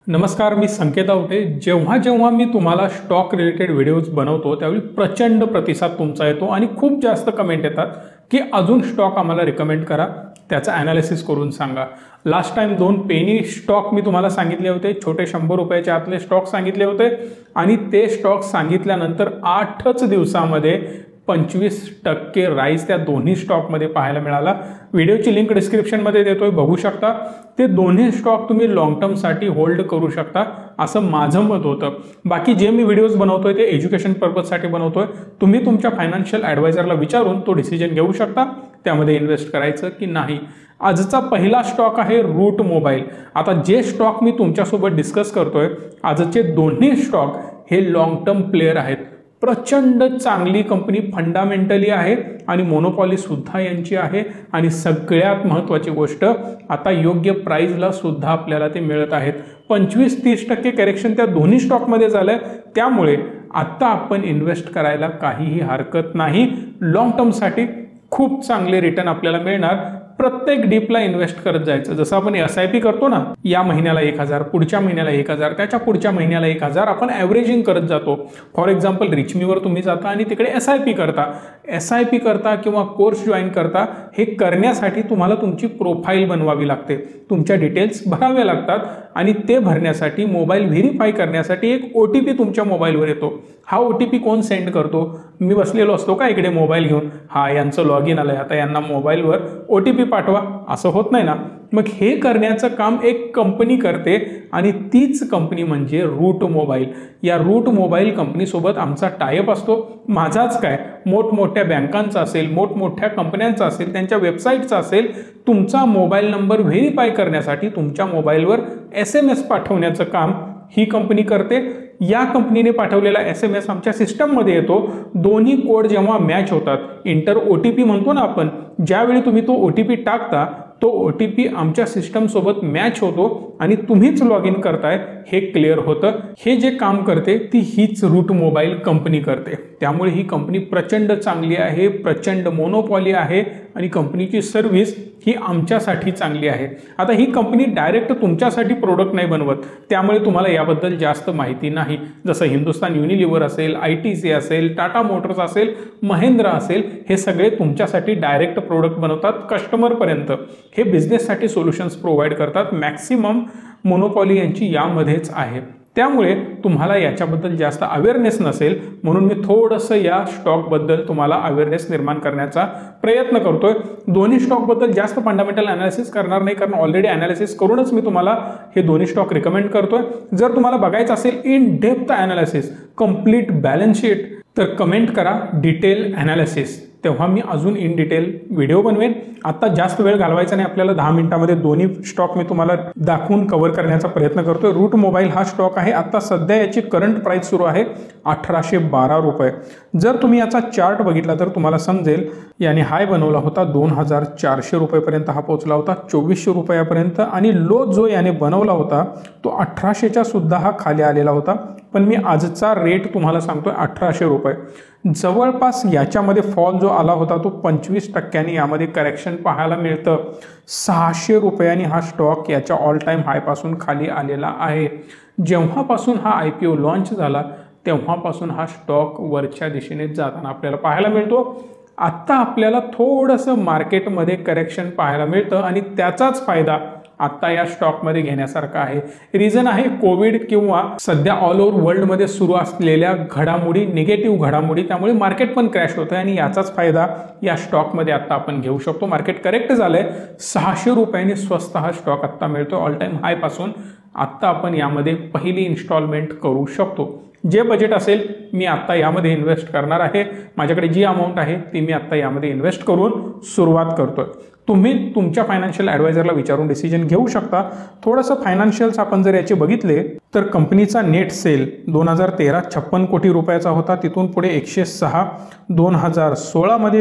नमस्कार, मी संकेत आवटे। जेव्हा मी तुम्हाला स्टॉक रिलेटेड व्हिडिओज बनवतो त्यावेळी प्रचंड प्रतिसाद तुमचा येतो आणि खूप जास्त कमेंट येतात की अजून स्टॉक आम्हाला रिकमेंड करा, त्याचा ॲनालिसिस करून सांगा। लास्ट टाइम 2 पेनी स्टॉक मी तुम्हाला सांगितले होते, छोटे 100 रुपयाच्या आतले स्टॉक सांगितले होते आणि ते स्टॉक सांगितल्यानंतर 8च दिवसामध्ये 25% राईज त्या दोन्ही स्टॉकमध्ये पाहायला मिळाला। व्हिडिओची लिंक डिस्क्रिप्शनमध्ये देतोय, बघू शकता। ते दोन्ही स्टॉक तुम्ही लॉंग टर्मसाठी होल्ड करू शकता असं माझं मत होतं। बाकी जे मी व्हिडिओज बनवतोय ते एज्युकेशन पर्पजसाठी बनवतोय। तुम्ही तुमच्या फायनान्शियल ॲडवायझरला विचारून तो डिसिजन घेऊ शकता त्यामध्ये इन्व्हेस्ट करायचं की नाही। आजचा पहिला स्टॉक आहे रूट मोबाईल। आता जे स्टॉक मी तुमच्यासोबत डिस्कस करतोय, आजचे दोन्ही स्टॉक हे लॉंग टर्म प्लेयर आहेत। प्रचंड चांगली कंपनी फंडामेंटली आहे आणि मोनोपॉली सुद्धा यांची आहे आणि सगळ्यात महत्त्वाची गोष्ट, आता योग्य प्राइसला सुद्धा आपल्याला ते मिळत आहेत। 25-30% करेक्शन त्या दोन्ही स्टॉकमध्ये झालंय, त्यामुळे आता आपण इन्व्हेस्ट करायला काहीही हरकत नाही। लॉंग टर्मसाठी खूप चांगले रिटर्न आपल्याला मिळणार। प्रत्येक डीपला इन्व्हेस्ट करत जायचं, जसं आपण SIP करतो ना, या महिन्याला 1000, पुढच्या महिन्याला 1000, त्याच्या पुढच्या महिन्याला 1000 आपण ॲव्हरेजिंग करत जातो। फॉर एक्झाम्पल रिचमीवर तुम्ही जाता आणि तिकडे SIP करता किंवा कोर्स जॉईन करता। हे करण्यासाठी तुम्हाला तुमची प्रोफाईल बनवावी लागते, तुमच्या डिटेल्स भरावे लागतात आणि ते भरण्यासाठी मोबाईल व्हेरीफाय करण्यासाठी एक OTP तुमच्या मोबाईलवर येतो। हा OTP कोण सेंड करतो? मी बसलेलो असतो का इकडे मोबाईल घेऊन, हा यांचं लॉगिन आलंय, आता यांना मोबाईलवर OTP पाठवा, असं होत नाही ना। मग हे करण्याचं काम एक कंपनी करते आणि तीच कंपनी म्हणजे रूट मोबाईल। या रूट मोबाईल कंपनीसोबत आमचा टायअप असतो। माझाच काय, मोठमोठ्या बँकांचा असेल, मोठमोठ्या कंपन्यांचा असेल, त्यांच्या वेबसाईटचा असेल, तुमचा मोबाईल नंबर व्हेरीफाय करण्यासाठी तुमच्या मोबाईलवर SMS पाठवण्याचं काम ही कंपनी करते। या कंपनीने पाठवलेला SMS आमच्या सिस्टममध्ये येतो। दोन्ही कोड जेव्हा मॅच होतात, इंटर OTP म्हणतो ना आपण, ज्यावेळी तुम्ही तो OTP टाकता तो OTP आमच्या सिस्टम सोबत मॅच होतो आणि तुम्हीच लॉग इन करताय हे क्लिअर होतं। हे जे काम करते ती हीच रूट मोबाईल कंपनी करते, त्यामुळे ही कंपनी प्रचंड चांगली आहे, प्रचंड मोनोपॉली आहे आणि कंपनीची सर्व्हिस ही आमच्यासाठी चांगली आहे। आता ही कंपनी डायरेक्ट तुमच्यासाठी प्रोडक्ट नाही बनवत, त्यामुळे तुम्हाला याबद्दल जास्त माहिती नाही। जसं हिंदुस्तान युनिलिव्हर असेल, ITC असेल, टाटा मोटर्स असेल, महिंद्रा असेल, हे सगळे तुमच्यासाठी डायरेक्ट प्रोडक्ट बनवतात कस्टमरपर्यंत। हे बिझनेससाठी सोल्युशन्स प्रोव्हाइड करतात। मॅक्सिमम मोनोपॉली यांची यामध्येच आहे, त्यामुळे तुम्हाला याच्याबद्दल जास्त अवेअरनेस नसेल, म्हणून मी थोडंसं या स्टॉकबद्दल तुम्हाला अवेअरनेस निर्माण करण्याचा प्रयत्न करतोय। दोन्ही स्टॉकबद्दल जास्त फंडामेंटल ॲनालिसिस करणार नाही, कारण ऑलरेडी ॲनालिसिस करूनच मी तुम्हाला हे दोन्ही स्टॉक रिकमेंड करतोय। जर तुम्हाला बघायचं असेल in depth analysis, complete balance sheet, तर कमेंट करा डिटेल ॲनालिसिस, तेव्हा मी अजून इन डिटेल व्हिडिओ बनवेन। आता जास्त वेळ घालवायचा नाही आपल्याला, 10 मिनिटांमध्ये दोन्ही स्टॉक मी तुम्हाला दाखवून कव्हर करण्याचा प्रयत्न करतोय। रूट मोबाईल हा स्टॉक आहे, आता सध्या याची करंट प्राइस सुरू आहे 1812 रुपये। जर तुम्ही याचा चार्ट बघितला तर तुम्हाला समजेल, याने हाय बनवला होता 2400 रुपयेपर्यंत, हा पोहोचला होता 2400 रुपयापर्यंत आणि लो जो याने बनवला होता तो 1800च्या सुद्धा हा खाली आलेला होता। पण मी आजचा रेट तुम्हाला सांगतोय 1800 रुपये। जवळपास याच्यामध्ये फॉल जो आला होता तो 25%नी यामध्ये करेक्शन पाहायला मिळतं। 600 रुपयांनी हा स्टॉक याच्या ऑल टाइम हायपासून खाली आलेला आहे। जेव्हापासून हा IPO लॉन्च झाला तेव्हापासून हा स्टॉक वरच्या दिशेने जाताना आपल्याला पाहायला मिळतो। आत्ता आपल्याला थोडंसं मार्केटमध्ये करेक्शन पाहायला मिळतं आणि त्याचाच फायदा आता या स्टॉकमध्ये घेण्यासारखा आहे। रिझन आहे कोविड किंवा सध्या ऑल ओव्हर वर्ल्डमध्ये सुरू असलेल्या घडामोडी, निगेटिव्ह घडामोडी, त्यामुळे मार्केट पण क्रॅश होतं आणि याचाच फायदा या स्टॉकमध्ये आता आपण घेऊ शकतो। मार्केट करेक्ट झालंय, 600 रुपयांनी स्वस्त हा स्टॉक आता मिळतो ऑल टाइम हाय पासून। आता आपण यामध्ये पहिली इन्स्टॉलमेंट करू शकतो। जे बजेट असेल मी आत्ता यामध्ये इन्व्हेस्ट करणार आहे, माझ्याकडे जी अमाऊंट आहे ती मी आत्ता यामध्ये इन्व्हेस्ट करून सुरुवात करतोय। तुम्ही तुमच्या फायनान्शियल ॲडवायझरला विचारून डिसिजन घेऊ शकता। थोडंसं फायनान्शियल्स आपण जर याचे बघितले तर कंपनीचा नेट सेल 2013 56 कोटी रुपयाचा होता, तिथून पुढे 106, 2016 मध्ये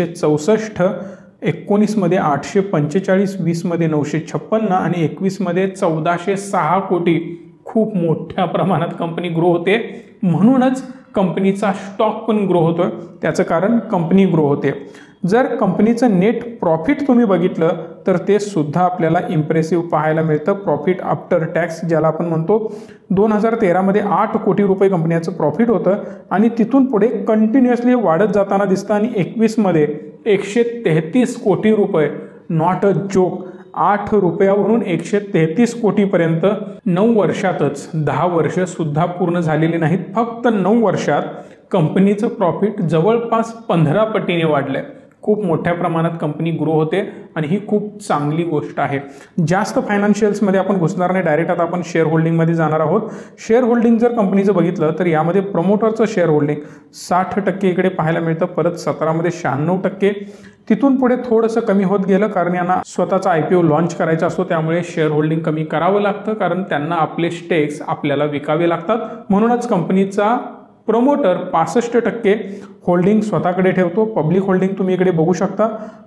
364, 19 मध्ये 845, 20 मध्ये 956 आणि 21 मध्ये 1406 कोटी। खूप मोठ्या प्रमाणात कंपनी ग्रो होते, म्हणूनच कंपनीचा स्टॉक पण ग्रो होतोय, त्याचं कारण कंपनी ग्रो होते। जर कंपनीचं नेट प्रॉफिट तुम्ही बघितलं तर ते सुद्धा आपल्याला इम्प्रेसिव्ह पाहायला मिळतं. प्रॉफिट आफ्टर टॅक्स ज्याला आपण म्हणतो, 2013 मध्ये 8 कोटी रुपये कंपनीचं प्रॉफिट होतं आणि तिथून पुढे कंटिन्युअसली वाढत जाताना दिसतं आणि 21 मध्ये 133 कोटी रुपये, नॉट अ जोक, 8 रुपयावरून 133 कोटीपर्यंत 9 वर्षातच, 10 वर्ष सुद्धा पूर्ण झालेली नाहीत, फक्त 9 वर्षात कंपनीचं प्रॉफिट जवळपास 15 पटीने वाढलंय. खूप मोठ्या प्रमाणात कंपनी ग्रो होते आणि ही खूप चांगली गोष्ट आहे. जास्त फायनान्शियल्समध्ये आपण घुसणार नाही, डायरेक्ट आता आपण शेअर होल्डिंगमध्ये जाणार आहोत. शेअर होल्डिंग जर कंपनीचं बघितलं तर यामध्ये प्रमोटरचं शेअर होल्डिंग 60% इकडे पाहायला मिळतं, परत 17 मध्ये 96%. तिथून पुढे थोडंसं कमी होत गेलं कारण यांना स्वतःचा IPO लॉन्च करायचा असतो, त्यामुळे शेअर होल्डिंग कमी करावं लागतं कारण त्यांना आपले स्टेक्स आपल्याला विकावे लागतात. म्हणूनच कंपनीचा प्रमोटर 65% होल्डिंग स्वतःकडे ठेवतो. पब्लिक होल्डिंग तुम्ही इकडे बघू शकता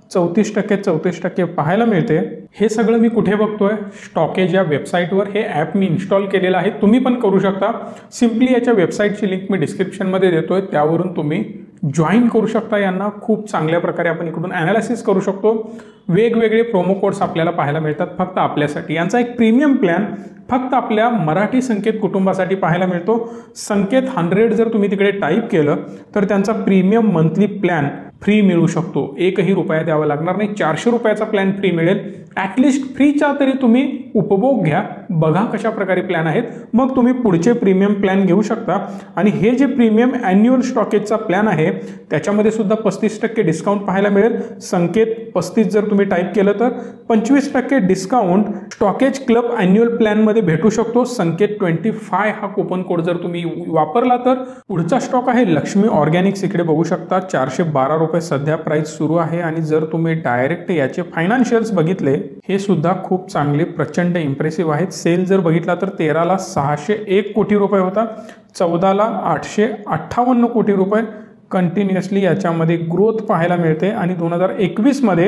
34% पाहायला मिळते. हे सगळं मी कुठे बघतोय? स्टॉकेज या वेबसाईटवर. हे ॲप मी इन्स्टॉल केलेलं आहे, तुम्ही पण करू शकता. सिम्पली याच्या वेबसाईटची लिंक मी डिस्क्रिप्शनमध्ये देतोय, त्यावरून तुम्ही जॉईन करू शकता. यांना खूप चांगल्या प्रकारे आपण इकडून ॲनालिसिस करू शकतो. वेगवेगळे प्रोमो कोड्स आपल्याला पाहायला मिळतात फक्त आपल्यासाठी. यांचा एक प्रीमियम प्लॅन फक्त आपल्या मराठी संकेत कुटुंबासाठी पाहायला मिळतो. संकेत 100 जर तुम्ही तिकडे टाईप केलं तर त्यांचा प्रीमियम मंथली प्लॅन फ्री मिळू शकतो. 1ही रुपया द्यावा लागणार नाही. 400 रुपयाचा प्लॅन फ्री मिळेल. ॲटलिस्ट फ्रीचा तरी तुम्ही उपभोग घ्या, बघा कशा प्रकारे प्लॅन आहेत, मग तुम्ही पुढचे प्रीमियम प्लॅन घेऊ शकता. आणि हे जे प्रीमियम ॲन्युअल स्टॉकेजचा प्लॅन आहे त्याच्यामध्ये सुद्धा 35% डिस्काउंट पाहायला मिळेल. संकेत 35 जर तुम्ही टाईप केलं तर 25% डिस्काउंट स्टॉकेज क्लब ॲन्युअल प्लॅनमध्ये भेटू शकतो. संकेत 25 हा कुपन कोड जर तुम्ही वापरला तर. पुढचा स्टॉक आहे लक्ष्मी ऑर्गॅनिक्स. इकडे बघू शकता 412 रुपये सध्या प्राइस सुरू आहे. आणि जर तुम्ही डायरेक्ट याचे फायनान्शियल्स बघितले, हे सुद्धा खूप चांगले प्रचंड इम्प्रेसिव्ह आहेत. सेल जर बघितला तर 13ला 601 कोटी रुपये होता, 14ला 858 कोटी रुपये. कंटिन्युअसली याच्यामध्ये ग्रोथ पाहायला मिळते आणि 2021 मध्ये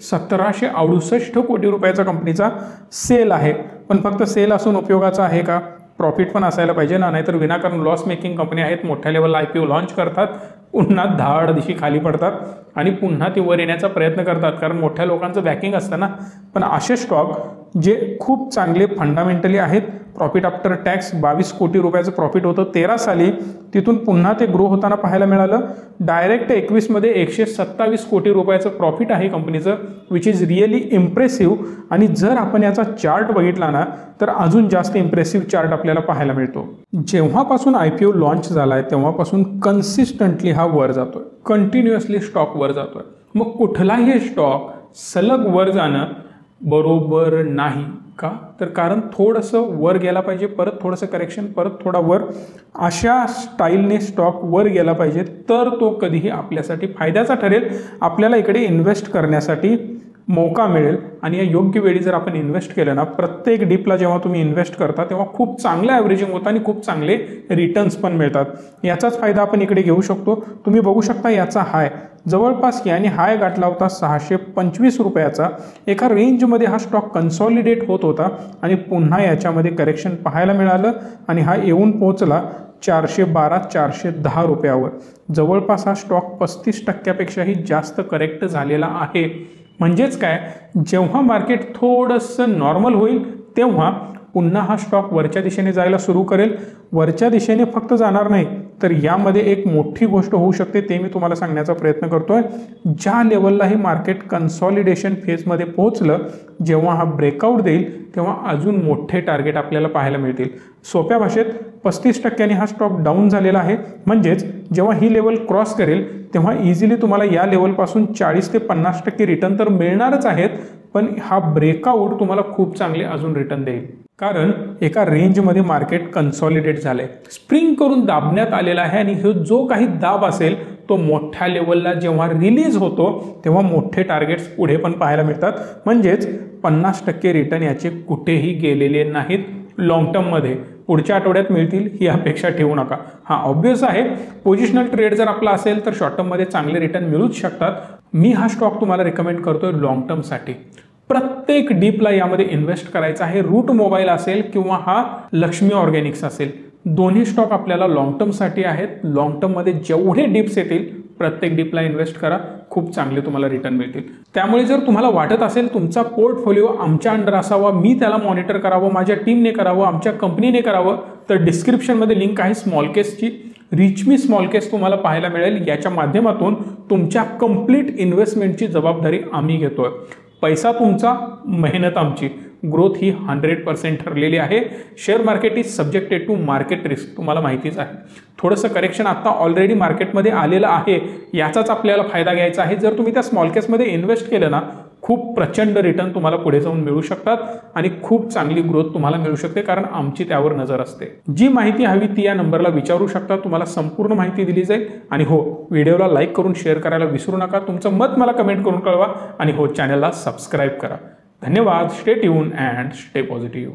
1768 कोटी रुपयाचा कंपनीचा सेल आहे. पण फक्त सेल असून उपयोगाचा आहे का? प्रॉफिट पण असायला पाहिजे ना, नाहीतर विनाकारण लॉस मेकिंग कंपनी आहेत, मोठ्या लेवलला IPO लॉन्च करतात, पुन्हा धाड दिशी खाली पडतात आणि पुन्हा ती वर येण्याचा प्रयत्न करतात कारण मोठ्या लोकांचं बॅकिंग असतं ना. पण असे स्टॉक जे खूप चांगले फंडामेंटली आहेत, प्रॉफिट आफ्टर टॅक्स 22 कोटी रुपयाचं प्रॉफिट होतं 13 साली, तिथून पुन्हा ते ग्रो होताना पाहायला मिळालं. डायरेक्ट 21 मध्ये 127 कोटी रुपयाचं प्रॉफिट आहे कंपनीचं, विच इज रिअली इम्प्रेसिव्ह. आणि जर आपण याचा चार्ट बघितला ना तर अजून जास्त इम्प्रेसिव्ह चार्ट आपल्याला पाहायला मिळतो. जेव्हापासून IPO लॉन्च झालाय तेव्हापासून कन्सिस्टंटली हा वर जातोय, कंटिन्युअसली स्टॉक वर जातोय. मग कुठलाही स्टॉक सलग वर जाणं बरोबर नाही का? तर कारण थोडंसं वर गेला पाहिजे, परत थोडंसं करेक्शन, परत थोडा वर, अशा स्टाईलने स्टॉक वर गेला पाहिजे तर तो कधीही आपल्यासाठी फायद्याचा ठरेल. आपल्याला इकडे इन्व्हेस्ट करण्यासाठी मौका मिळेल. आणि या योग्य वेळी जर आपण इन्व्हेस्ट केलं ना, प्रत्येक डीपला जेव्हा तुम्ही इन्व्हेस्ट करता तेव्हा खूप चांगलं ॲव्हरेजिंग होतं आणि खूप चांगले रिटर्न्स पण मिळतात. याचाच फायदा आपण इकडे घेऊ शकतो. तुम्ही बघू शकता याचा हाय जवळपास याने हाय गाठला होता 625 रुपयाचा. एका रेंजमध्ये हा स्टॉक कन्सॉलिडेट होत होता आणि पुन्हा याच्यामध्ये करेक्शन पाहायला मिळालं आणि हा येऊन पोहोचला 412-410 रुपयावर. जवळपास हा स्टॉक 35%पेक्षाही जास्त करेक्ट झालेला आहे. म्हणजेच काय, जेव्हा मार्केट थोडंसं नॉर्मल होईल तेव्हा पुन्हा हा स्टॉक वरच्या दिशेने जायला सुरू करेल. वरच्या दिशेने फक्त जाणार नाही तर यामध्ये एक मोठी गोष्ट होऊ शकते, ते मी तुम्हाला सांगण्याचा प्रयत्न करतोय. ज्या लेवलला हे मार्केट कन्सॉलिडेशन फेजमध्ये पोहोचलं, जेव्हा हा ब्रेकआउट देईल तेव्हा अजून मोठे टार्गेट आपल्याला पाहायला मिळतील. सोप्या भाषेत 35% हा स्टॉक डाऊन झालेला आहे. म्हणजेच जेव्हा ही लेवल क्रॉस करेल तेव्हा इझिली तुम्हाला या लेवलपासून 40 ते 50% रिटर्न तर मिळणारच आहेत, पण हा ब्रेकआउट तुम्हाला खूप चांगले अजून रिटर्न देईल. कारण एका रेंजमध्ये मार्केट कन्सॉलिडेट झालंय, स्प्रिंग करून दाबण्यात आलेला आहे आणि जो काही दाब असेल तो मोठ्या लेवलला जेव्हा रिलीज होतो तेव्हा मोठे टार्गेट्स पुढे पण पाहायला मिळतात. म्हणजेच 50% रिटर्न याचे कुठेही गेलेले नाहीत. लॉंग टर्ममध्ये पुढच्या आठवड्यात मिळतील ही अपेक्षा ठेवू नका. हा ऑब्वियस आहे, पोझिशनल ट्रेड जर आपला असेल तर शॉर्ट टर्ममध्ये चांगले रिटर्न मिळूच शकतात. मी हा स्टॉक तुम्हाला रिकमेंड करतोय लॉंग टर्मसाठी. प्रत्येक डीपला यामध्ये इन्व्हेस्ट करायचा आहे. रूट मोबाईल असेल किंवा हा लक्ष्मी ऑर्गॅनिक्स असेल, दोन्ही स्टॉक आपल्याला लॉंग टर्मसाठी आहेत. लॉंग टर्ममध्ये जेवढे डिप्स येतील प्रत्येक डीपला इन्व्हेस्ट करा. खूप चांगले तुम्हाला रिटर्न मिळतील. त्यामुळे जर तुम्हाला वाटत असेल तुमचा पोर्टफोलिओ आमच्या अंडर असावा, मी त्याला मॉनिटर करावं, माझ्या टीमने करावं, आमच्या कंपनीने करावं, तर डिस्क्रिप्शनमध्ये लिंक आहे स्मॉल केसची. रिच मी स्मॉल केस तुम्हाला पाहायला मिळेल. याच्या माध्यमातून तुमच्या कंप्लीट इन्व्हेस्टमेंटची जबाबदारी आम्ही घेतोय. पैसा तुमचा, मेहनत आमची. ग्रोथ ही 100% ठरलेली आहे. Share market is subjected to market risk, तुम्हाला माहितीच आहे. थोडंसं करेक्शन आता ऑलरेडी मार्केटमध्ये आलेलं आहे, याचाच आपल्याला फायदा घ्यायचा आहे. जर तुम्ही त्या स्मॉल केसमध्ये इन्व्हेस्ट केलं ना, खूप प्रचंड रिटर्न तुम्हाला पुढे जाऊन मिळू शकतात आणि खूप चांगली ग्रोथ तुम्हाला मिळू शकते, कारण आमची त्यावर नजर असते. जी माहिती हवी ती या नंबरला विचारू शकता, तुम्हाला संपूर्ण माहिती दिली जाईल. आणि हो, व्हिडिओला लाईक करून शेअर करायला विसरू नका. तुमचं मत मला कमेंट करून कळवा आणि हो, चॅनलला सबस्क्राईब करा. धन्यवाद. Stay tune and stay positive.